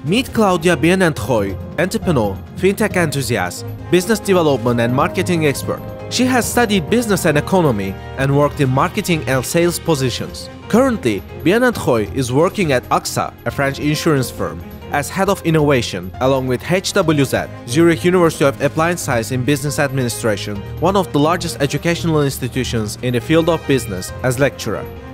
Meet Claudia Bienentroy, entrepreneur, fintech enthusiast, business development and marketing expert. She has studied business and economy and worked in marketing and sales positions. Currently, Bienentroy is working at AXA, a French insurance firm, as head of innovation, along with HWZ, Zurich University of Applied Science in Business Administration, one of the largest educational institutions in the field of business, as lecturer.